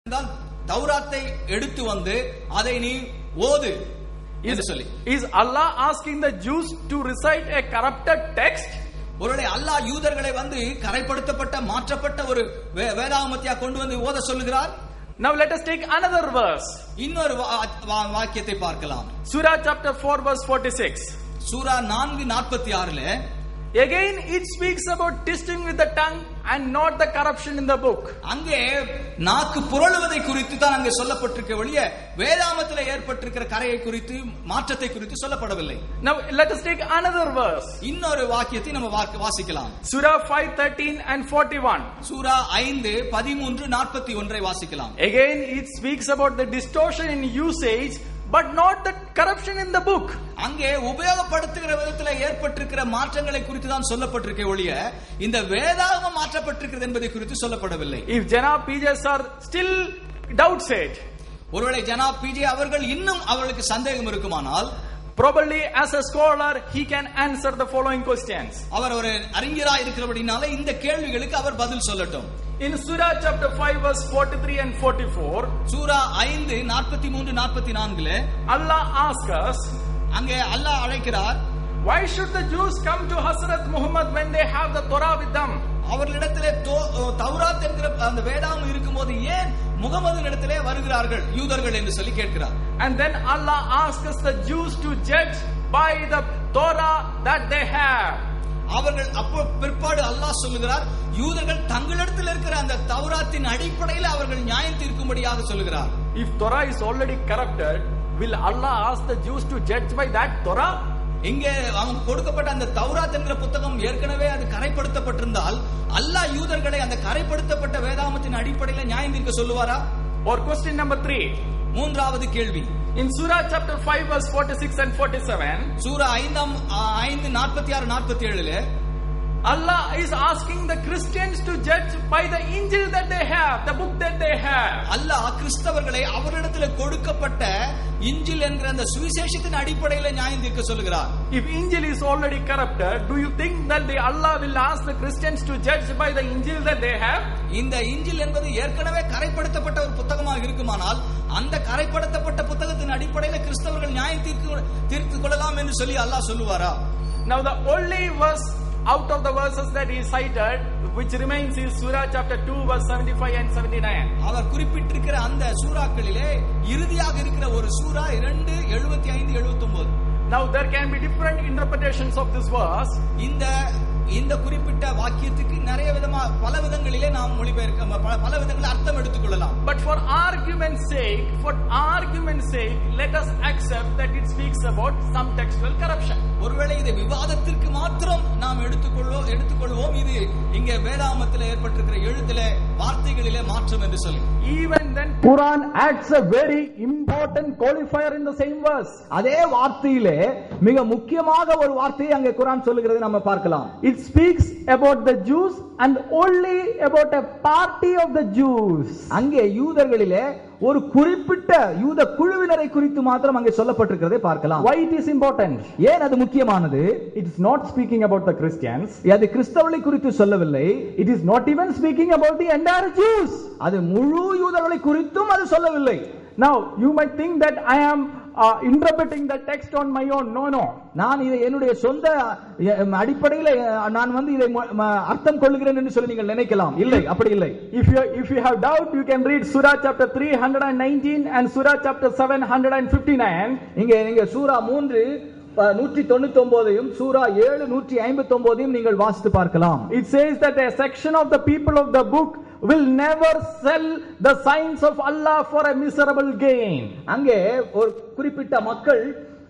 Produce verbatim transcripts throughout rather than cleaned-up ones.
தௌராத்தை எடுத்து வந்து அதை நீ ஓது என்று சொல்லி. Is Allah asking the Jews to recite a corrupted text? ஒருவேளை அல்லாஹ் யூதர்களை வந்து கரைப்படுத்தப்பட்ட மாற்றப்பட்ட ஒரு வேதாகமத்தை கொண்டு வந்து ஓத சொல்லுகிறார்? Now let us take another verse. இன்னொரு வாக்கியத்தை பார்க்கலாம். Surah chapter four verse forty-six. சூரா நான்கு நாற்பத்தி ஆறுல again it speaks about twisting with the tongue and not the corruption in the book. அங்கே நாக்கு புரளுவதை குறித்து தான் அங்கே சொல்லப்பட்டிருக்க ஒழிய வேதாகமத்திலே ஏற்பட்டிருக்கிற கரையை குறித்து மாற்றத்தை குறித்து சொல்லப்படவில்லை. Now let us take another verse. இன்னொரு வாக்கியத்தை நம்ம வாசிக்கலாம். Surah five thirteen and forty-one. சூரா ஐந்து பதிமூன்று நாற்பத்தி ஒன்றை வாசிக்கலாம். Again it speaks about the distortion in usage but not the corruption in the book. அங்கே உபயோகப்படுத்துகிற விதத்தில் ஏற்பட்டிருக்கிற மாற்றங்களை குறித்து தான் சொல்லப்பட்டிருக்க ஒழிய இந்த வேதாகமம் மாற்றப்பட்டிருக்கிறது என்பதை குறித்து சொல்லப்படவில்லை. If Janab P J sir still doubts it, ஒருவேளை ஜனாப் பிஜே அவர்கள் இன்னும் அவர்களுக்கு சந்தேகம் இருக்குமானால் probably as a scholar he can answer the following questions. அவர் ஒரு அறிஞராய் இருக்கிறபடினால இந்த கேள்விகளுக்கு அவர் பதில் சொல்லட்டும். In Surah chapter five verse forty-three and forty-four, சூரா ஐந்து நாற்பத்தி மூன்று நாற்பத்தி நான்கு ல Allah asks us, அங்கே அல்லாஹ் அழைக்கிறார், why should the Jews come to Hazrat Muhammad when they have the Torah with them? அவர்களிடத்திலே தௌராத் என்கிற அந்த வேதாகம் இருக்கும்போது ஏன் முகமதுவிடத்திலே வருகிறார்கள் யூதர்கள் என்று சொல்லி கேட்கிறார். And then Allah asks the Jews to judge by the Torah that they have. அவர்கள் அப்போ பிற்பாடு அல்லாஹ் சொல்லுகிறார், யூதர்கள் தங்களிடத்தில் இருக்கிற அந்த தௌராத்தின் அடிப்படையில் அவர்கள் நியாயம் தீர்க்கும்படியாக சொல்லுகிறார். If Torah is already corrupted, will Allah ask the Jews to judge by that Torah? இங்கே அவங்க கொடுக்கப்பட்ட அந்த தௌராத் என்கிற புத்தகம் ஏற்கனவே அது கரைப்படுத்தப்பட்டிருந்தால் அல்லாஹ் யூதர்களை அந்த கரைப்படுத்தப்பட்ட வேதாகமத்தின் அடிப்படையில் நியாயம் தீர்க்க சொல்லுவாரா? Or question number three. மூன்றாவது கேள்வி. In Surah chapter five verse forty-six and forty-seven, சூரா ஐந்தாம் ஐந்து நாற்பத்தி ஆறு நாற்பத்தி ஏழு ல Allah is asking the Christians to judge by the Injil that they have, the book that they have. அல்லாஹ் கிறிஸ்தவர்களை அவரிடத்தில் கொடுக்கப்பட்ட இன்ஜில் என்கிற அந்த சுவிசேஷத்தின் அடிப்படையில் நியாயம் தீர்க்க சொல்லுகிறார். If Injil is already corrupted, do you think that the Allah will ask the Christians to judge by the Injil that they have? இந்த இன்ஜில் என்பது ஏற்கனவே கரைப்படுத்தப்பட்ட ஒரு புத்தகமாக இருக்குமானால் அந்த கரைப்படுத்தப்பட்ட புத்தகத்தின் அடிப்படையில் கிறிஸ்தவர்கள் நியாயம் தீர்க்க தீர்த்து கொள்ளலாம் என்று சொல்லி அல்லாஹ் சொல்லுவாரா? Now the only verse out of the verses that he cited which remains is Surah chapter two verse seventy-five and seventy-nine. அவர் குறிப்பிட்டிருக்கிற அந்த சூறாக்களிலே இறுதியாக இருக்கிற ஒரு சூரா இரண்டு எழுபத்தி ஐந்து எழுபத்தி ஒன்பது. Now there can be different interpretations of this verse. இந்த இந்த குறிப்பிட்ட வாக்கியத்துக்கு நிறைய விதமா பல விதங்களிலே நாம் மொழிபெயர்க்க பல விதங்களில் அர்த்தம் எடுத்துக்கொள்ளலாம். But for argument's sake, for argument's sake, let us accept that it speaks about some textual corruption. ஒருவேளை இதை விவாதத்திற்கு மாத்திரம் நாம் எடுத்துக்கொள்வோம் எடுத்துக்கொள்வோம் இது இங்கே வேதாகமத்தில் ஏற்பட்டிருக்கிற எழுத்திலே வார்த்தைகளிலே மாற்றம் என்று சொல்லி. Even then Quran adds a very important qualifier in the same verse. அதே வார்த்தையிலே மிக முக்கியமாக ஒரு வார்த்தையை அங்கே குர்ஆன் சொல்லுகிறது நம்ம பார்க்கலாம். It speaks about the Jews and only about a party of the Jews. அங்கே யூதர்களிலே ஒரு குறிப்பிட்ட யூத குழுவினரை குறித்து மாத்திரம் அங்கே சொல்லப்பட்டிருக்கிறதை பார்க்கலாம். Why it is important? ஏன் அது முக்கியமானது? It is not speaking about the Christians. அது கிறிஸ்தவர்களை குறித்து சொல்லவில்லை. It is not even speaking about the entire Jews. அது முழு யூதர்களை குறித்தும் அது சொல்லவில்லை. Now you might think that I am uh, interpreting the text on my own. No, no. நான் இதை என்னுடைய சொந்த அடிப்படையில் நான் வந்து இதை அர்த்தம் கொள்கிறேன் என்று சொல்லி நீங்கள் நினைக்கலாம். இல்லை, அப்படி இல்லை. If you if you have doubt, you can read Surah chapter three nineteen and Surah chapter seven fifty-nine. இங்கே நீங்க சூரா மூன்று நூற்றி தொண்ணூத்தி ஒன்பதையும் சூரா ஏழு நூற்றி ஐம்பத்தி ஒன்பதையும் நீங்கள் வாசித்து பார்க்கலாம். It says that a section of the people of the book will never sell the signs of Allah for a miserable gain. அங்கே ஒரு குறிப்பிட்ட மக்கள்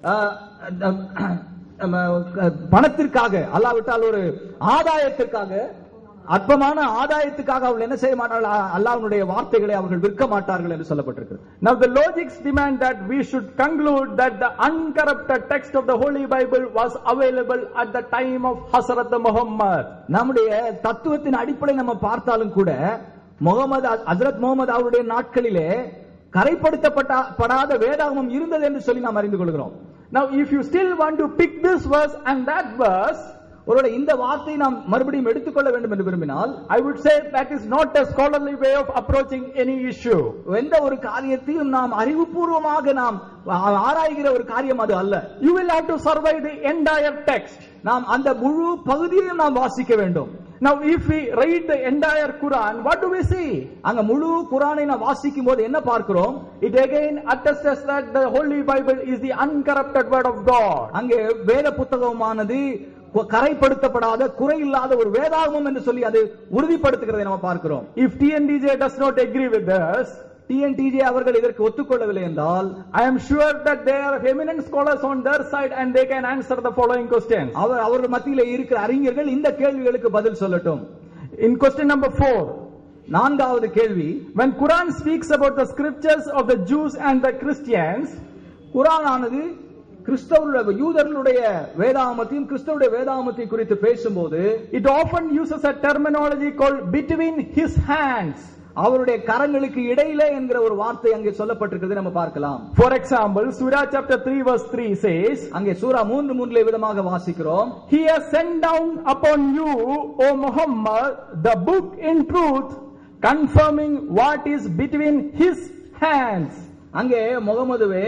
பணத்திற்காக அல்லாவிட்டால் ஒரு ஆதாயத்திற்காக அற்பமான ஆதாயத்துக்காக அவர்கள் என்ன செய்ய மாட்டார்கள், அல்லாஹ்வுடைய வார்த்தைகளை அவர்கள் விற்க மாட்டார்கள் என்று சொல்லப்பட்டிருக்கிறது. Now the logics demand that we should conclude that the uncorrupted text of the Holy Bible was available at the time of Hazrat Muhammad. நம்முடைய தத்துவத்தின் அடிப்படை நம்ம பார்த்தாலும் கூட முகமது ஹஜ்ரத் முகமது அவருடைய நாட்களிலே கரைப்படுத்தப்படாத வேதாகமம் இருந்தது என்று சொல்லி நாம் அறிந்து கொள்கிறோம். Now if you still want to pick this verse and that verse, ஒருவேளை இந்த வார்த்தையை நாம் மறுபடியும் எடுத்துக்கொள்ள வேண்டும் என்று விரும்பினால், I would say that is not a scholarly way of approaching any issue. எந்த ஒரு காரியத்தையும் நாம் அறிவுபூர்வமாக நாம் ஆராய்கிற ஒரு காரியம் அது அல்ல. You will have to survey the entire text. நாம் அந்த முழு பகுதியையும் நாம் வாசிக்க வேண்டும். Now if we read the entire Quran, what do we see? அங்க முழு குர்ஆனை நாம் வாசிக்கும் போது என்ன பார்க்கிறோம்? It again attests that the Holy Bible is the uncorrupted word of God. அங்கே வேத புத்தகமானது கரைப்படுத்தப்படாத குறை இல்லாத ஒரு வேதாகமம் என்று சொல்லி அது உறுதிப்படுத்துகிறதை நாம் பார்க்கிறோம். If T N T J does not agree with this, T N T J அவர்கள் இதற்கு ஒத்துக்கொள்ளவில்லை என்றால், I am sure that there are eminent scholars on their side and they can answer the following questions. அவர் அவர்கள் மத்தியிலே இருக்கிற அறிஞர்கள் இந்த கேள்விகளுக்கு பதில் சொல்லட்டும். In question number four, நான்காவது கேள்வி, when Quran speaks about the scriptures of the Jews and the Christians, குர்ஆன் ஆனது கிறிஸ்தவர்களுடைய யூதர்களுடைய வேதாகமத்தையும் கிறிஸ்தவருடைய வேதாகமத்தையும் குறித்து பேசும்போது, it often uses a terminology called between his hands. அவருடைய கரங்களுக்கு இடையிலே என்கிற ஒரு வார்த்தை அங்கே சொல்லப்பட்டிருக்கிறது நம்ம பார்க்கலாம். For example, Surah chapter three verse three says, அங்கே சூரா மூன்று மூன்றிலே விதமாக வாசிக்கிறோம், He has sent down upon you, O Muhammad, the book in truth, confirming what is between his hands. அங்கே முகமதுவே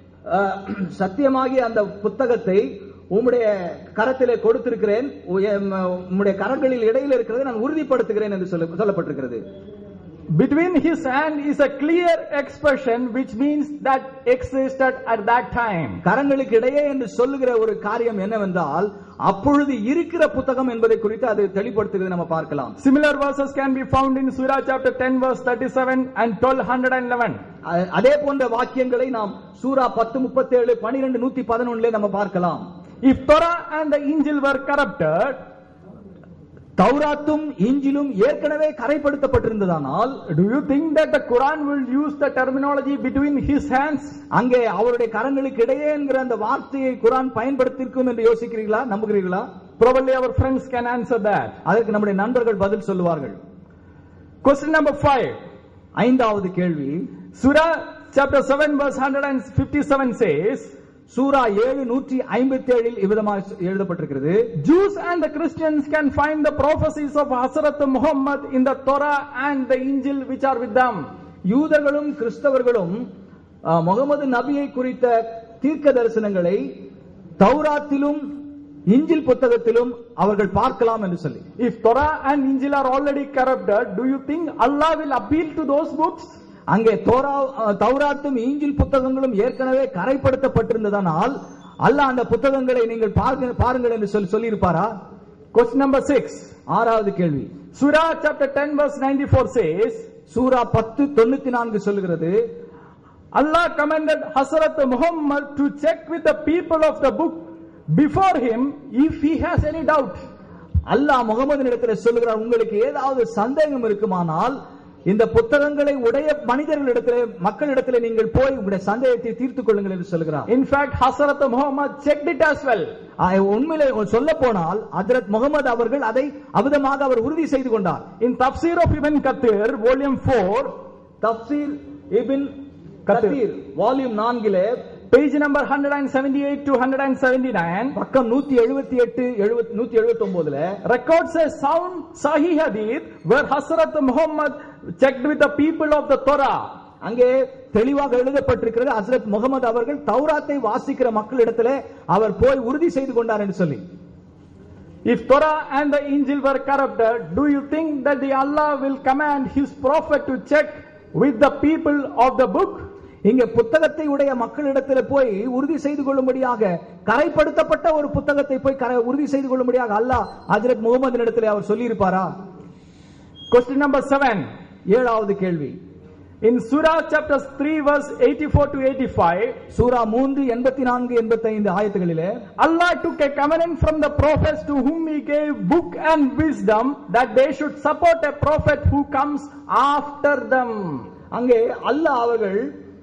சத்தியமாகிய அந்த புத்தகத்தை உம்முடைய கரத்திலே கொடுத்திருக்கிறேன், உம்முடைய கரங்களில் இடையில் இருக்கிறதை நான் உறுதிப்படுத்துகிறேன் என்று சொல்லப்பட்டிருக்கிறது. Between his hand is a clear expression which means that existed at that time. கரங்களுக்கு இடையே என்று சொல்லுகிற ஒரு காரியம் என்னவென்றால் அப்பொழுது இருக்கிற புத்தகம் என்பதை குறித்து அது தெளிவுபடுத்துகிறது நம்ம பார்க்கலாம். Similar verses can be found in Surah chapter ten verse thirty-seven and twelve eleven. அதே போன்ற வாக்கியங்களை நாம் சூரா பத்து முப்பத்தேழு பன்னிரண்டு நூத்தி பதினொன்னுல நம்ம பார்க்கலாம். If Torah and the Injil were corrupted, தௌராத்தும் இஞ்சிலும் ஏற்கனவே கரைப்படுத்தப்பட்டிருந்ததானால், do you think that the Quran will use the terminology between his hands? அங்கே அவருடைய கரங்களுக்கு இடையே என்கிற அந்த வார்த்தையை குர்ஆன் பயன்படுத்தியிருக்கும் என்று யோசிக்கிறீர்களா, நம்புகிறீர்களா? Probably our friends can answer that. அதற்கு நம்முடைய நண்பர்கள் பதில் சொல்லுவார்கள். Question number five, ஐந்தாவது கேள்வி, Surah chapter seven verse one fifty-seven says, சூரா ஏழு நூற்றி ஐம்பத்தி ஏழில் இவ்விதமாக எழுதப்பட்டிருக்கிறது, Jews and the Christians can find the prophecies of Hazrat Muhammad in the Torah and the Injil which are with them. யூதர்களும் கிறிஸ்தவர்களும் முகமது நபியை குறித்த தீர்க்க தரிசனங்களை தௌராத்திலும் இஞ்சில் புத்தகத்திலும் அவர்கள் பார்க்கலாம் என்று சொல்லி. If Torah and Injil are already corrupted, do you think Allah will appeal to those books? அங்கே தௌராத்தும் இஞ்சில் புத்தகங்களும் ஏற்கனவே கரைப்படுத்தப்பட்டிருந்ததனால் அல்லாஹ் அந்த புத்தகங்களை நீங்கள் பாருங்கள் என்று சொல்லி சொல்லி இருப்பாரா? Question number six, ஆறாவது கேள்வி, Surah chapter ten verse ninety-four says, சூரா பத்து தொண்ணூத்தி நான்கு சொல்லுகிறது, Allah commanded Hazrat Muhammad to check with the people of the book before him if he has any doubt. அல்லாஹ் முகமதினிடத்தில் சொல்லுகிறார், உங்களுக்கு ஏதாவது சந்தேகம் இருக்குமானால் இந்த புத்தகங்களை உடைய மனிதர்களிடத்திலே மக்களிடத்திலே நீங்கள் போய் உங்களுடைய சந்தேகத்தை தீர்த்துக் கொள்ளுங்கள் என்று சொல்கிறார். In fact, Hazrat Muhammad checked it as well. உண்மையிலே சொல்ல போனால் ஹஜ்ரத் முகமது அவர்கள் அதை அவிதமாக அவர் உறுதி செய்து கொண்டார். In Tafsir of Ibn Kathir volume four, Tafsir Ibn Kathir volume நான்கிலே page number one seventy-eight to one seventy-nine, பக்கம் நூற்றி எழுபத்தி எட்டு நூற்றி எழுபத்தி ஒன்பதுல records a sound Sahih Hadith where Hazrat Muhammad checked with the people of the Torah. அங்கே தெளிவாக எழுதப்பட்டிருக்கிறது, ஹஜ்ரத் முகமது அவர்கள் தௌராத்தை வாசிக்கிற மக்களிடத்திலே அவர் போய் உறுதி செய்து கொண்டார் என்று சொல்லி. If Torah and the Injil were corrupted, do you think that the Allah will command his prophet to check with the people of the book? இங்கே புத்தகத்தை உடைய மக்களிடத்தில் போய் உறுதி செய்து கொள்ளும்படியாக கரைப்படுத்தப்பட்ட ஒரு புத்தகத்தை போய் உறுதி செய்து கொள்ளும்படியாக அல்லாஹ் ஹஜ்ரத் முகமதினிடத்தில் அவர் சொல்லி இருப்பாரா? Question number seven, ஏழாவது கேள்வி, in Surah chapter three verse eighty-four to eighty-five, சூரா மூன்று எண்பத்தி நான்கு எண்பத்தி ஐந்து ஆயத்துகளிலே Allah took a covenant from the prophets to whom he gave book and wisdom that they should support a prophet who comes after them. அங்கே அல்லாஹ் அவர்கள்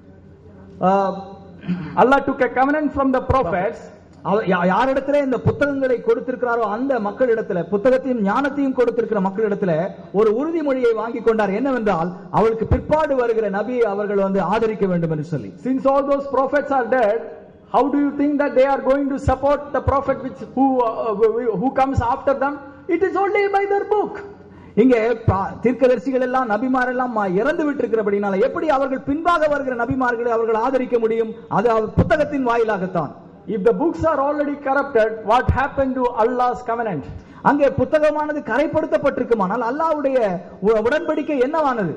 Allah took a covenant from the prophets. யாரிடத்திலே இந்த புத்தகங்களை கொடுத்திருக்கிறாரோ அந்த மக்களிடத்துல புத்தகத்தையும் ஞானத்தையும் கொடுத்திருக்கிற மக்களிடத்துல ஒரு உறுதிமொழியை வாங்கி கொண்டார். என்னவென்றால் அவளுக்கு பிற்பாடு வருகிற நபியை அவர்கள் வந்து ஆதரிக்க வேண்டும் என்று சொல்லி. Since all those prophets are dead, how do you think that they are going to support the prophet which who uh, who comes after them? It is only by their book. இங்கே தீர்க்கதரிசிகள் எல்லாம் நபிமார் எல்லாம் இறந்து விட்டிருக்கிறபடினால எப்படி அவர்கள் பின்பாக வருகிற நபிமார்களை அவர்கள் ஆதரிக்க முடியும்? அது புத்தகத்தின் வாயிலாகத்தான். If the books are already corrupted, what happened to Allah's covenant? அங்கே புத்தகமானது கரைப்படுத்தப்பட்டிருக்குமானால் அல்லாஹ்வுடைய உடன்படிக்கை என்னவானது?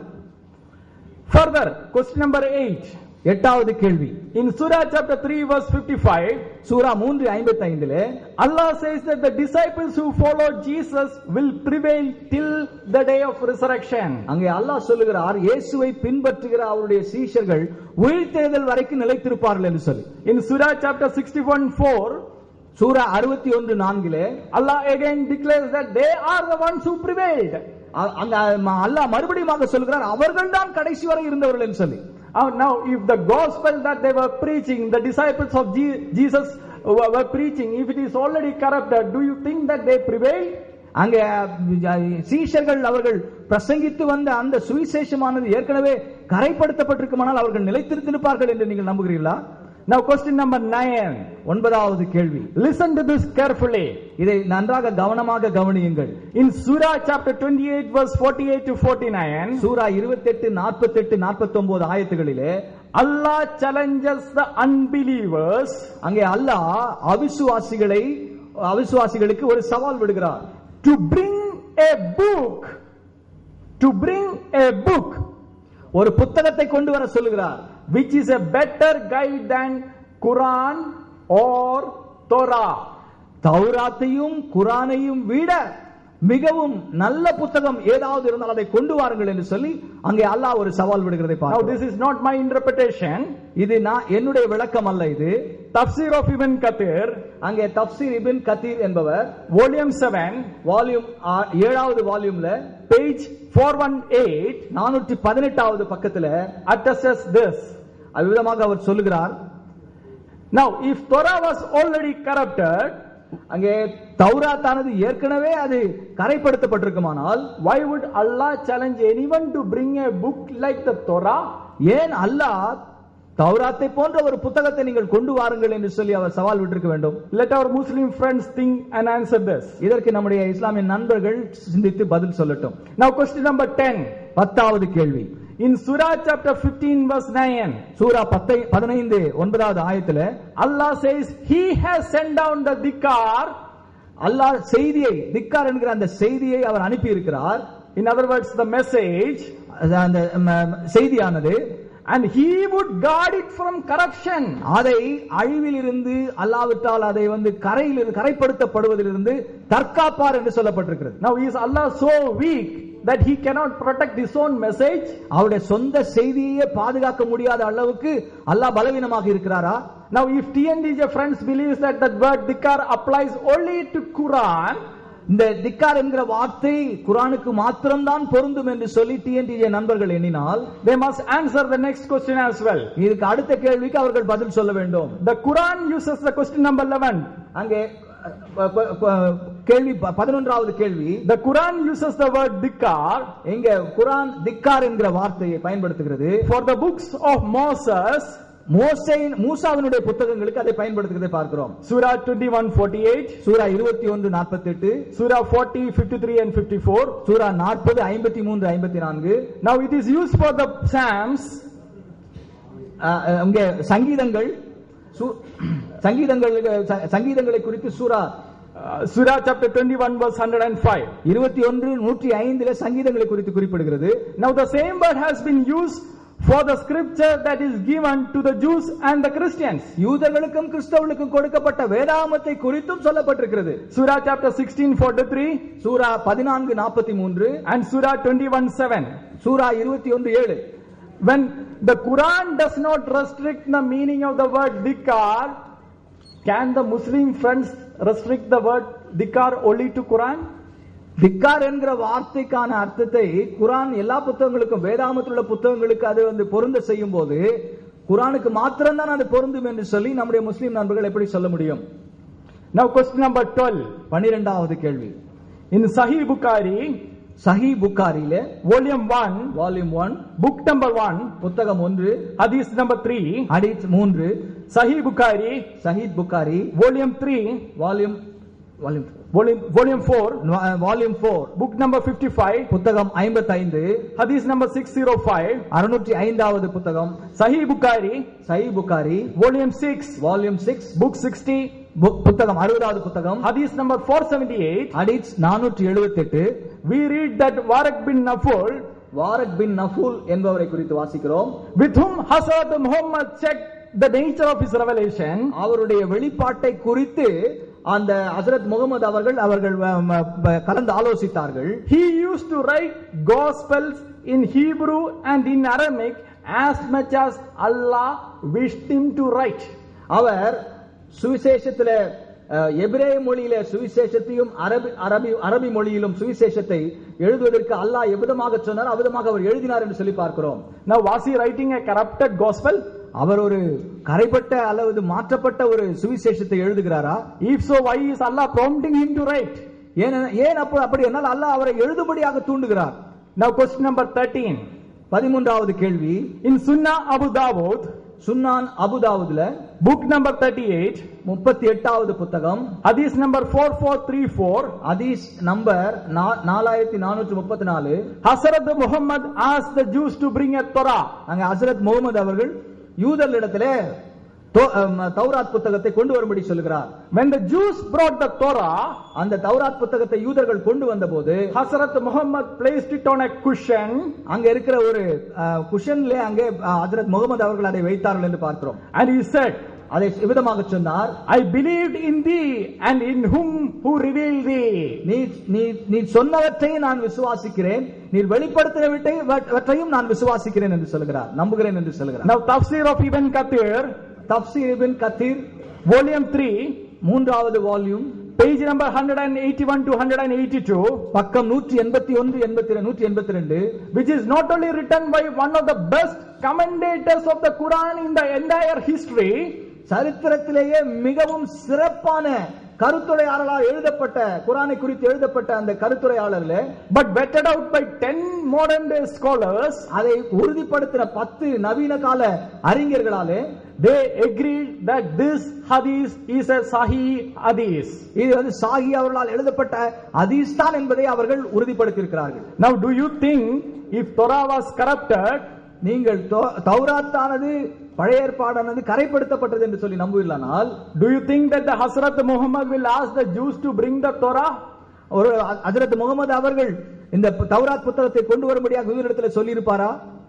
Further, question number eight. எட்டாவது கேள்வி. In Surah chapter three verse fifty-five, சூரா மூன்று ஐம்பத்தி ஐந்து, Allah says that the disciples who follow Jesus will prevail till the day of resurrection. அங்கே அல்லாஹ் சொல்லுகிறார் இயேசுவை பின்பற்றுகிற அவருடைய சீஷர்கள் உயிர்த்தெழுதல் வரைக்கும் நிலைத்திருப்பார்கள் என்று சொல்லி. In Surah chapter sixty-one four, சூரா அறுபத்தி ஒன்று நான்கிலே Allah again declares that they are the ones who prevailed. அங்க அல்லாஹ் மறுபடியும் சொல்கிறார் அவர்கள் தான் கடைசி வரை இருந்தவர்கள் என்று சொல்லி. Now, if the gospel that they were preaching, the disciples of Jesus were preaching, if it is already corrupted, do you think that they prevail? அங்கே சீஷர்கள் அவர்கள் பிரசங்கித்து வந்த அந்த சுவிசேஷமானது ஏற்கனவே கரைப்படுத்தப்பட்டிருக்குமானால் அவர்கள் நிலைத்திருந்திருப்பார்கள் என்று நீங்கள் நம்புகிறீர்களா? Now question number nine. ஒன்பதாவது கேள்வி. Listen to this carefully. இதை நன்றாக கவனமாக கவனியுங்கள். In Surah chapter twenty-eight verse forty-eight to forty-nine, சூரா இருபத்தி எட்டு நாற்பத்தி எட்டு நாற்பத்தி ஒன்பது ஆயத்துகளிலே Allah challenges the unbelievers. அங்கே அல்லாஹ் அவிசுவாசிகளை அவிசுவாசிகளுக்கு ஒரு சவால் விடுகிறார். To bring a book. To bring a book. ஒரு புத்தகத்தை கொண்டு வர சொல்லுகிறார். Which is a better guide than Quran or Torah. தௌராத்தையும் குரானையும் விட மிகவும் நல்ல புத்தகம் ஏதாவது இருந்தால் அதை கொண்டு வாருங்கள் என்று சொல்லி அங்கே அல்லாஹ் ஒரு சவால் விடுகிறதை பார்க்கிறோம். Now this is not my interpretation. இது நான் என்னுடைய விளக்கம் அல்ல. இது Tafsir of Ibn Kathir. அங்கே தப்சீர் இப்ன் கதீர் என்பவர் volume seven வால்யூம் ஏழாவது வால்யூம்ல page four eighteen நானூற்று பதினெட்டாவது பக்கத்துல addresses this. அவ்விதமாக அவர் சொல்லுகிறார். Now if Torah was already corrupted, அங்கே தௌராத்தானது ஏற்கனவே அது கரைப்படுத்தப்பட்டிருக்குமானால் why would Allah challenge anyone to bring a book like the Torah? ஏன் அல்லாஹ் தௌராத்தை போன்ற ஒரு புத்தகத்தை நீங்கள் கொண்டு வாருங்கள் என்று சொல்லி அவர் சவால் விட்டிருக்க வேண்டும்? Let our Muslim friends think and answer this. இதற்கு நம்முடைய இஸ்லாமிய நண்பர்கள் சிந்தித்து பதில் சொல்லட்டும். Now question number ten. பத்தாவது கேள்வி. In Surah chapter fifteen verse nine, சூரா பதினைந்து ஒன்பதாவது ஆயத்துல Allah says he has sent down the dhikar. அல்லாஹ் செய்தியை திக்கார் என்கிற அந்த செய்தியை அவர் அனுப்பி இருக்கிறார். In other words, the message, அந்த செய்தியானது, and he would guard it from corruption. அதை அழிவில் இருந்து அல்லாஹ்விட்டால் அதை வந்து கரையில் கரைப்படுத்தப்படுவதிலிருந்து தற்காப்பார் என்று சொல்லப்பட்டிருக்கிறது. Now is Allah so weak that he cannot protect his own message? அவருடைய சொந்த செய்தியை பாதுகாக்க முடியாத அளவுக்கு அல்லாஹ் பலவீனமாக இருக்கிறாரா? Now if T N D J friends believes that that word dhikar applies only to Quran, இந்த திக்கார் என்கிற வார்த்தை குர்ஆனுக்கு மாத்திரம்தான் பொருந்தும் என்று சொல்லி டிஎன்டிஜே நண்பர்கள் எண்ணினால் they must answer the next question as well. இதுக்கு அடுத்த கேள்விக்கு அவர்கள் பதில் சொல்ல வேண்டும். The Quran uses the question number eleven. அங்கே கேள்வி பதினொன்றாவது கேள்வி. The Quran uses the word dhikar. இங்க குர்ஆன் திக்கார் என்கிற வார்த்தையை பயன்படுத்துகிறது. For the books of Moses, மோசேயின் மூசாவினுடைய புத்தகங்களுக்கு அதை பயன்படுத்துவதை பார்க்கிறோம். Surah twenty-one forty-eight, சூரா இருபத்தி ஒன்று நாற்பத்தி எட்டு, Surah forty fifty-three and fifty-four, சூரா நாற்பது ஐம்பத்தி மூன்று ஐம்பத்தி நான்கு. Now it is used for the Psalms. அங்கே சங்கீதங்கள் சங்கீதங்கள் சங்கீதங்களை குறித்து சூரா Surah chapter twenty-one verse one hundred five, இருபத்தி ஒன்று நூற்றி ஐந்திலே சங்கீதங்களை குறித்து குறிப்பிடுகிறது. Now the same word has been used for the scripture that is given to the Jews and the Christians. யூதர்களுக்கும் கிறிஸ்தவர்களுக்கும் கொடுக்கப்பட்ட வேதாகமத்தை குறித்தும் சொல்லப்பட்டிருக்கிறது. Surah chapter sixteen forty-three, சூரா பதினான்கு நாற்பத்தி மூன்று and Surah twenty-one seven, சூரா இருபத்தி ஒன்று ஏழு. When the Quran does not restrict the meaning of the word dhikar, can the Muslim friends restrict the word dhikar only to Quran? திக்கார் என்கிற வார்த்தைக்கான அர்த்தத்தை குர்ஆன் எல்லா புத்தகங்களுக்கும் வேதாகமத்தில் உள்ள புத்தகங்களுக்கு அது வந்து பொருந்த செய்யும் போது குர்ஆனுக்கு மாத்திரம் தான் அது பொருந்தும் என்று சொல்லி நம்முடைய முஸ்லிம் நண்பர்கள் எப்படி சொல்ல முடியும்? Now question number twelve, பன்னிரண்டாவது கேள்வி. In Sahih Bukhari, சஹி புகாரியிலே volume one, volume one, book number one, புத்தகம் ஒன்று, hadith number three, ஹதீஸ் மூன்று, Sahih Bukhari, Sahih Bukhari volume three, volume volume volume volume four, volume நான்கு, book number fifty-five, புத்தகம் ஐம்பத்தைந்து, hadith number six oh five, அறுநூற்று ஐந்தாவது புத்தகம், Sahih Bukhari, Sahih Bukhari volume six, volume ஆறு, book sixty, பு- புத்தகம் அறுபதாவது புத்தகம், hadith number four seventy-eight. ஹதீஸ் நானூற்று எழுபத்தி எட்டு. We read that Waraq bin Naful, வாரக் பின் நஃபூல் என்பவரை குறித்து வாசிக்கிறோம். with whom Hazrat Muhammad checked the nature of his revelation, அவருடைய வெளிப்பாட்டை குறித்து அந்த ஹஜ்ரத் முகமது அவர்கள் அவர்கள் வ- ம- ப- கலந்து ஆலோசித்தார்கள். he used to write gospels in Hebrew and in Aramaic as much as Allah wished him to write. அவர் சுவிசேஷத்திலே அஹ், எபிரேய மொழியிலே சுவிசேஷத்தையும் அரபி அரபி அரபி மொழியிலும் சுவிசேஷத்தை எழுதுவதற்கு அல்லாஹ் எவ்விதமாக சொன்னார் அவ்விதமாக அவர் எழுதினார் என்று சொல்லி பார்க்கிறோம். Now was he writing a corrupted gospel? அவர் ஒரு கரைப்பட்ட அல்லது மாற்றப்பட்ட ஒரு சுவிசேஷத்தை எழுதுகிறாரா? If so, why is Allah prompting him to write? ஏன் ஏன் அப்போ அப்படி என்னால் அல்லாஹ் அவரை எழுதும்படியாக தூண்டுகிறார்? Now question number thirteen. பதிமூன்றாவது கேள்வி, In Sunnah Abu Dawud, சுன்னான் அபுதாவுதுல book number thirty-eight, முப்பத்தி எட்டாவது புத்தகம், hadith number four four three four, ஹதீஸ் நம்பர் நாலாயிரத்தி நானூற்று முப்பத்தி நாலு. Hazrat Muhammad asked the Jews to bring a Torah. அங்க ஹஜ்ரத் முகமது அவர்கள் யூதர்களிடத்திலே தோ- அம், தௌராத் புத்தகத்தை கொண்டு வரும்படி சொல்கிறார். When the Jews brought the Torah, அந்த தௌராத் புத்தகத்தை யூதர்கள் கொண்டு வந்தபோது Hazrat Muhammad placed it on a cushion அங்க இருக்கிற ஒரு குஷன்ல அங்கே ஹஜ்ரத் முகமது அவர்கள் அதை வைத்தார்கள் என்று பார்க்கிறோம். and he said, அதை விதமாக சொன்னார், I believed in thee and in whom who revealed thee. நீ நீ நீ சொன்னவற்றை நான் விசுவாசிக்கிறேன், நீ வெளிப்படுத்தினவற்றையும் நான் விசுவாசிக்கிறேன் என்று சொல்கிறார், நம்புகிறேன் என்று சொல்கிறார். Now Tafsir of Ibn Kathir, Tafsir Ibn Kathir volume three, மூன்றாவது volume, page number one eighty-one to one eighty-two, பக்கம் நூற்றி எண்பத்தி ஒன்று எண்பத்தி நூற்றி எண்பத்தி ரெண்டு, which is not only written by one of the best commentators of the Quran in the entire history, சரித்திரத்திலேயே மிகவும் சிறப்பான கருத்துரையாளரால் எழுதப்பட்ட குரானை குறித்து எழுதப்பட்ட அந்த கருத்துரையாளர்ல but vetted out by ten modern day scholars, அதை உறுதிப்படுத்தின பத்து நவீன கால அறிஞர்களாலே they agreed that this hadith is a Sahih hadith. இது வந்து சாஹி அவர்களால் எழுதப்பட்ட ஹதீஸ் தான் என்பதை அவர்கள் உறுதிப்படுத்தியிருக்கிறார்கள். Now do you think if Torah was corrupted, நீங்கள் தௌ- தௌராத்தானது பழைய ஏற்பாடானது கரைப்படுத்தப்பட்டது என்று சொல்லி நம்புவீர்களானால், do you think that the Hazrat Muhammad will ask the Jews to bring the Torah? ஒரு ஹஜ்ரத் முகமது அவர்கள் இந்த தௌராத் புத்தகத்தை கொண்டு வரும்படியாக யூதரிடத்தில் சொல்லி இருப்பாரா?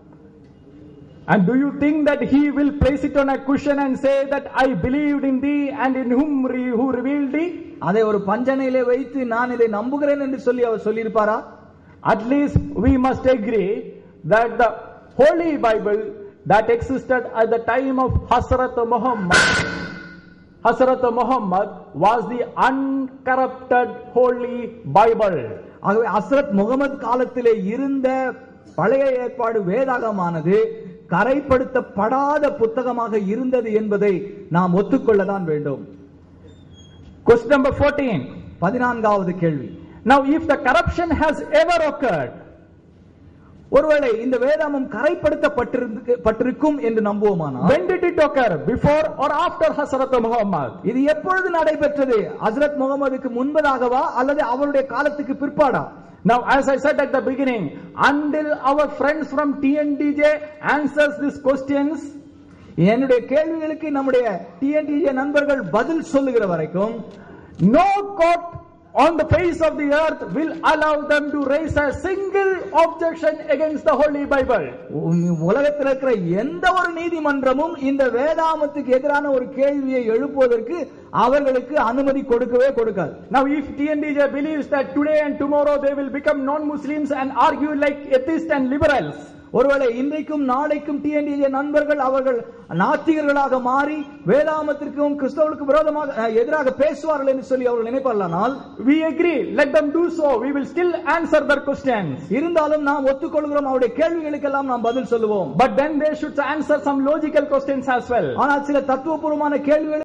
And do you think that he will place it on a cushion and say that I believed in thee and in whom re- who revealed thee? அதை ஒரு பஞ்சனையிலே வைத்து நான் இதை நம்புகிறேன் என்று சொல்லி அவர் சொல்லி இருப்பாரா? At least we must agree that the Holy Bible that existed at the time of Hazrat Muhammad, Hazrat Muhammad was the uncorrupted Holy Bible. ஆகவே ஹஸ்ரத் முகமது காலத்திலே இருந்த பழைய ஏற்பாடு வேதாகமானது கரைப்படுத்தப்படாத புத்தகமாக இருந்தது என்பதை நாம் ஒத்துக்கொள்ளதான் வேண்டும். Question number fourteen. பதினான்காவது கேள்வி, Now if the corruption has ever occurred, ஒருவேளை இந்த வேதாமம் கரைப்படுத்தப்பட்டிருக்கும் என்று நம்புவோமானால், when did it occur? Before or after Hazrat Muhammad? இது எப்பொழுது நடைபெற்றது? ஹஜ்ரத் முகமதுக்கு முன்பதாகவா அல்லது அவருடைய காலத்துக்கு பிற்பாடா? Now as I said at the beginning, until our friends from T N D J answers these questions, என்னுடைய கேள்விகளுக்கு நம்முடைய T N D J நண்பர்கள் பதில் சொல்லுகிற வரைக்கும் no court on the face of the earth will allow them to raise a single objection against the Holy Bible. உலகத்தில் இருக்கிற எந்த ஒரு நீதிமன்றமும் இந்த வேதாமத்துக்கு எதிரான ஒரு கேள்வியை எழுப்புவதற்கு அவர்களுக்கு அனுமதி கொடுக்கவே கொடுக்காது. Now if T N D J believes that today and tomorrow they will become non-Muslims and argue like atheists and liberals, ஒருவேளை இன்றைக்கும் நாளைக்கும் T N D J நண்பர்கள் அவர்கள் நாத்திகர்களாக மாறி வேதாமத்திற்கும் கிறிஸ்தவர்களுக்கு விரோதமாக எதிராக பேசுவார்கள் என்று சொல்லி அவர்கள் நினைப்பார்களானால், we agree, let them do so, we will still answer their questions. இருந்தாலும் நாம் ஒத்துக்கொள்கிறோம், அவருடைய கேள்விகளுக்கெல்லாம் நாம் பதில் சொல்லுவோம். But then they should answer some logical questions as well. ஆனால் சில தத்துவபூர்வமான கேள்விகள்